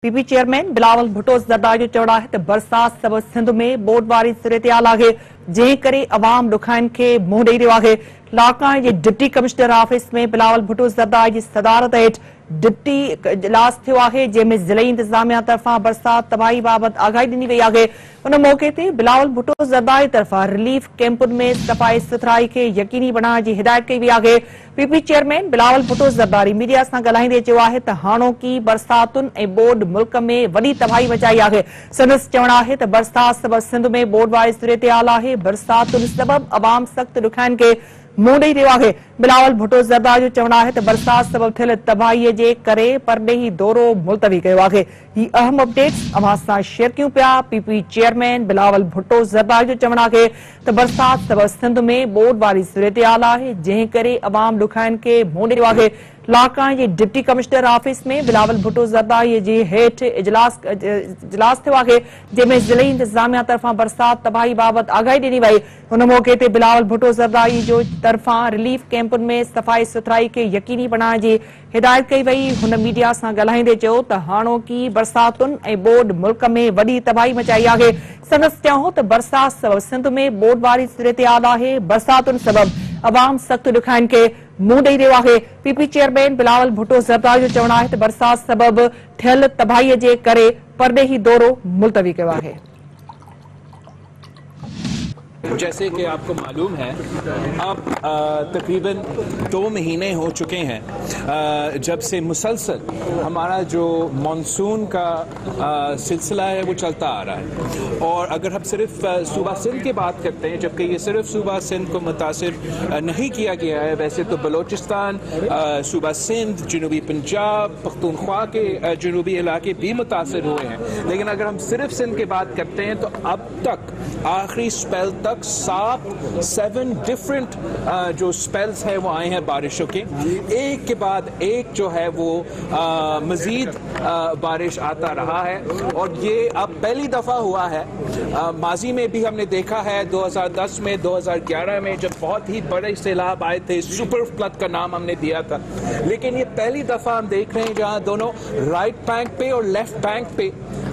PP chairman Bilawal Bhutto Zardari जो चवणु आहे त बरसात सबबि सिंध में ॿोॾ वारी सूरतहाल आहे, जंहिं करे अवाम ॾुखियाईनि खे मुंहुं ॾेई रहियो आहे। लाकाणे जे डिप्टी कमिश्नर ऑफिस में बिलावल भुट्टो ज़रदारी जी सदारत हेठि डिप्टी इजलास थियो आहे, जंहिंमें ज़िले इंतज़ामिया तरफ़ां बरसात तबाही बाबति आगाही ॾिनी वई आहे। उन मौक़े ते बिलावल भुट्टो ज़रदारी तरफ़ां रिलीफ कैंपुनि में सफ़ाई सुथराई खे यकीनी बणाइण जी हिदायत कई वई आहे। PP chairman Bilawal Bhutto Zardari media सां ॻाल्हाईंदे चयो आहे त हाणोकी बरसातुनि ऐं ॿोॾ मुल्क में वॾी तबाही मचाई आहे। संदसि चवणु आहे त बरसात सबबि सिंध में ॿोॾ वारी सूरतहाल आहे। बरसातुनि सबबि अवाम सख़्त ॾुखियाईनि खे मुंहुं ॾेई रहियो आहे। बिलावल भुट्टो ज़रदारी जो चवणु आहे त बरसात सबबि थियल तबाहीअ जे करे परॾेही दौरो मुलतवी कयो आहे। ही अहम अपडेट्स अवां सां शेयर कयूं पिया। पीपी चेयरमैन बिलावल भुट्टो ज़रदारी जो चवणु आहे त बरसात सबबि सिंध में ॿोॾ वारी सूरतहाल आहे, जंहिं करे अवाम ॾुखियाईनि खे मुंहुं ॾेई रहियो आहे। लाकाणे जे डिप्टी कमिश्नर ऑफिस में बिलावल भुट्टो ज़रदारी जे हेठि इजलास थियो आहे, जंहिंमें ज़िले इंतज़ामिया तरफ़ां बरसात तबाही बाबति आगाही ॾिनी वई। उन मौक़े ते बिलावल भुट्टो ज़रदारी जो तरफ़ां रिलीफ कैंपुनि में सफ़ाई सुथराई खे यकीनी बणाइण जी हिदायत कई वई। हुन मीडिया सां ॻाल्हाईंदे चयो त हाणोकी बरसातुनि ऐं ॿोॾ मुल्क में वॾी तबाही मचाई आहे। संदसि चयो त बरसात सबबि सिंध में ॿोॾ वारी सूरतहाल आहे। बरसातुनि सबबि अवाम सख़्त ॾुखियाईनि खे मुंहुं ॾेई रहियो आहे। पीपी चेयरमैन बिलावल भुट्टो ज़रदारी जो चवणु आहे त बरसात सबबि थियल तबाहीअ जे करे परॾेही दौरो मुलतवी कयो आहे। जैसे कि आपको मालूम है, अब तकरीबन 2 महीने हो चुके हैं जब से मुसलसल हमारा जो मानसून का सिलसिला है वो चलता आ रहा है। और अगर हम सिर्फ सूबा सिंध की बात करते हैं, जबकि ये सिर्फ सूबा सिंध को मुतासिर नहीं किया गया है, वैसे तो बलोचिस्तान, सूबा सिंध, जनूबी पंजाब, पख्तूनख्वा के जनूबी इलाके भी मुतासिर हुए हैं। लेकिन अगर हम सिर्फ सिंध की बात करते हैं तो अब तक आखिरी स्पेल तक 7 डिफरेंट जो स्पेल्स हैं वो आए हैं बारिशों के, एक के बाद एक जो है वो मजीद बारिश आता रहा है। और ये अब पहली दफा हुआ है, माजी में भी हमने देखा है 2010 में, 2011 में जब बहुत ही बड़े सैलाब आए थे, सुपर फ्लड का नाम हमने दिया था। लेकिन ये पहली दफा हम देख रहे हैं जहां दोनों राइट बैंक पे और लेफ्ट बैंक पे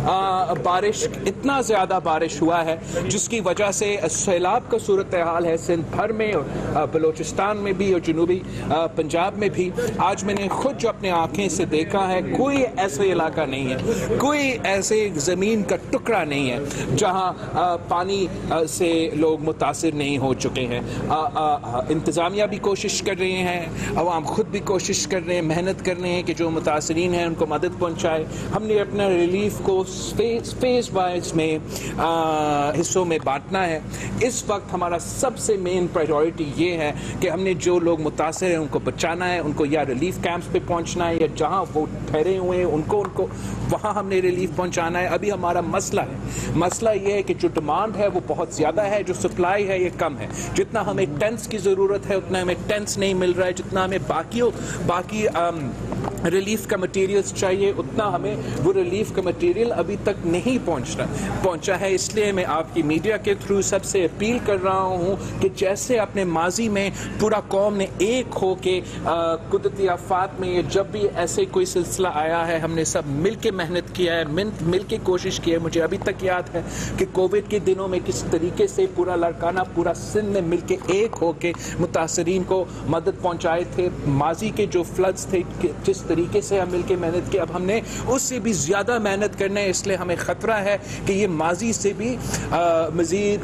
बारिश, इतना ज्यादा बारिश हुआ है जिसकी वजह से सैलाब का सूरत हाल है सिंध भर में और बलोचिस्तान में भी और जनूबी पंजाब में भी। आज मैंने खुद जो अपने आंखें से देखा है, कोई ऐसा इलाका नहीं है, कोई ऐसे जमीन का टुकड़ा नहीं है जहां पानी से लोग मुतासिर नहीं हो चुके हैं। इंतजामिया भी कोशिश कर रहे हैं, अवाम खुद भी कोशिश कर रहे हैं, मेहनत कर रहे हैं कि जो मुतासिरीन हैं उनको मदद पहुंचाए। हमने अपना रिलीफ को फेज वाइज में हिस्सों में बांटना है। इस वक्त हमारा सबसे मेन प्रायोरिटी ये है कि हमने जो लोग मुतासिर हैं उनको बचाना है, उनको या रिलीफ कैंप्स पे पहुंचना है या जहां वो ठहरे हुए हैं उनको वहां हमने रिलीफ पहुंचाना है। अभी हमारा मसला ये है कि जो डिमांड है वो बहुत ज्यादा है, जो सप्लाई है ये कम है। जितना हमें टेंट्स की जरूरत है उतना हमें टेंट्स नहीं मिल रहा है, जितना हमें बाकी रिलीफ का मटेरियल्स चाहिए उतना हमें वो रिलीफ का मटेरियल अभी तक नहीं पहुंचा है। इसलिए मैं आपकी मीडिया के थ्रू सबसे अपील कर रहा हूं कि जैसे अपने माजी में पूरा कौम ने एक हो के कुदरती आफात में जब भी ऐसे कोई सिलसिला आया है हमने सब मिल के मेहनत किया है, मिल के कोशिश की है। मुझे अभी तक याद है कि कोविड के दिनों में किस तरीके से पूरा लाड़काना, पूरा सिंध ने मिल के एक हो के मुतासरीन को मदद पहुंचाए थे। माजी के जो फ्लड्स थे जिस तरीके से हम मिल के मेहनत की, अब हमने उससे भी ज्यादा मेहनत करना है। इसलिए हमें खतरा है कि ये माजी से भी मजीद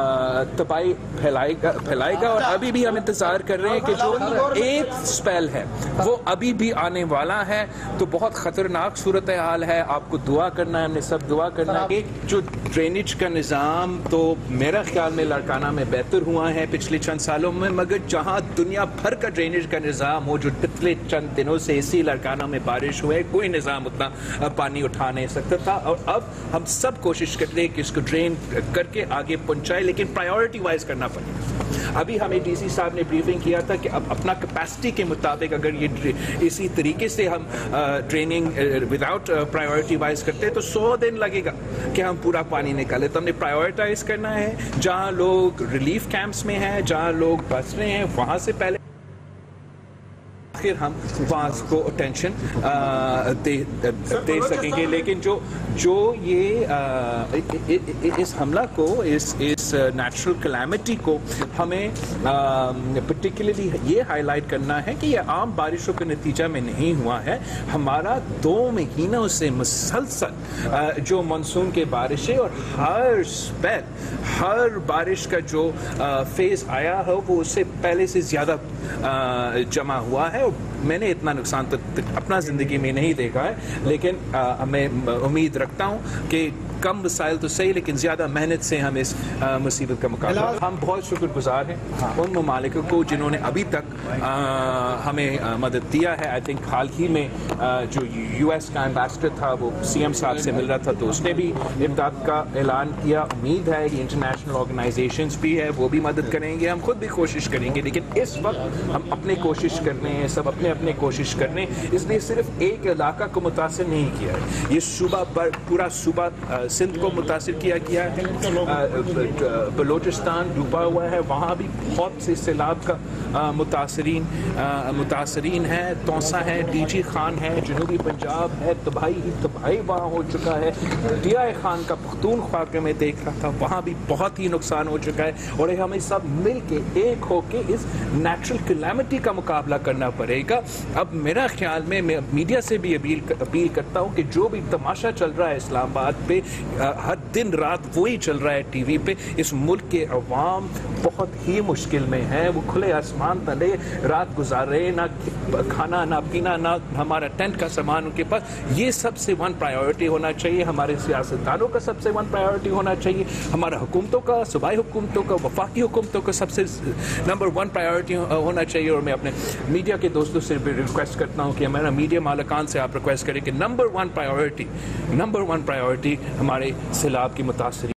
तबाही फैलाएगा। और अभी भी हम इंतजार कर रहे हैं कि जो एक स्पेल है वो अभी भी आने वाला है। तो बहुत खतरनाक सूरत हाल है, आपको दुआ करना है, हमने सब दुआ करना है। एक जो ड्रेनेज का निज़ाम तो मेरा ख्याल में लाड़काना में बेहतर हुआ है पिछले चंद सालों में, मगर जहां दुनिया भर का ड्रेनेज का निज़ाम हो, जो पिछले चंद दिनों से इसी लाड़काना में बारिश हुए, कोई निज़ाम उतना पानी उठा नहीं सकता था। और अब हम सब कोशिश कर रहे हैं कि इसको ड्रेन करके आगे पहुंचाए, लेकिन प्रायोरिटी वाइज करना पड़ेगा। अभी हमें डीसी साहब ने ब्रीफिंग किया था कि अब अपना कैपेसिटी के मुताबिक अगर ये इसी तरीके से हम ट्रेनिंग विदाउट प्रायोरिटी वाइज करते हैं तो 100 दिन लगेगा कि हम पूरा पानी निकालें। तो हमने प्रायोरिटाइज करना है, जहां लोग रिलीफ कैंप्स में हैं, जहां लोग बस रहे हैं, वहां से पहले फिर हम वहाँ को अटेंशन दे सकेंगे। लेकिन जो ये इस हमला को, इस नेचुरल कैलामिटी को हमें पर्टिकुलरली ये हाईलाइट करना है कि ये आम बारिशों के नतीजा में नहीं हुआ है। हमारा 2 महीनों से मुसलसल जो मानसून के बारिशें और हर स्पेल, हर बारिश का जो फेज आया है वो उससे पहले से ज्यादा जमा हुआ है। और मैंने इतना नुकसान तो अपना ज़िंदगी में नहीं देखा है, लेकिन मैं उम्मीद रखता हूँ कि कम वसाइल तो सही, लेकिन ज़्यादा मेहनत से हम इस मुसीबत का मुकाबला। हम बहुत शुक्रगुजार हैं उन ममालिकों को जिन्होंने अभी तक हमें मदद दिया है। आई थिंक हाल ही में जो US का एम्बेसडर था वो CM साहब से मिल रहा था, तो उसने भी इमदाद का ऐलान किया। उम्मीद है कि इंटरनेशनल ऑर्गेनाइजेशंस भी है वो भी मदद करेंगे, हम खुद भी कोशिश करेंगे। लेकिन इस वक्त हम अपने कोशिश कर रहे हैं, सब अपने कोशिश कर रहे हैं। इसलिए सिर्फ एक इलाका को मुतासिर नहीं किया है, ये सूबा पूरा सूबा सिंध को मुतासिर किया गया है। बलोचिस्तान डूबा हुआ है, वहाँ भी बहुत से सैलाब का मुतासरीन है। तौसा है, DG खान है, जनूबी पंजाब है, तबाही वहाँ हो चुका है। DI खान का पख्तूनख्वा के मैं देख रहा था, वहाँ भी बहुत ही नुकसान हो चुका है। और हमें सब मिल के एक होके इस नेचुरल कैलामिटी का मुकाबला करना पड़ेगा। अब मेरा ख्याल में मैं मीडिया से भी अपील करता हूँ कि जो भी तमाशा चल रहा है इस्लामाबाद पे, हर दिन रात वही चल रहा है TV पे। इस मुल्क के अवाम बहुत ही मुश्किल में है, वो खुले आसमान तले रात गुजार रहे, ना खाना ना पीना ना हमारा टेंट का सामान उनके पास। ये सबसे 1 प्रायोरिटी होना चाहिए, हमारे सियासतदानों का सबसे 1 प्रायोरिटी होना चाहिए, हमारा हुकूमतों का, सूबाई हुकूमतों का, वफाकी हुकूमतों का सबसे नंबर 1 प्रायोरिटी होना चाहिए। और मैं अपने मीडिया के दोस्तों से भी रिक्वेस्ट करता हूँ कि हमारा मीडिया मालिकान से आप रिक्वेस्ट करें कि नंबर 1 प्रायोरिटी हमारे सैलाब की मुतासरी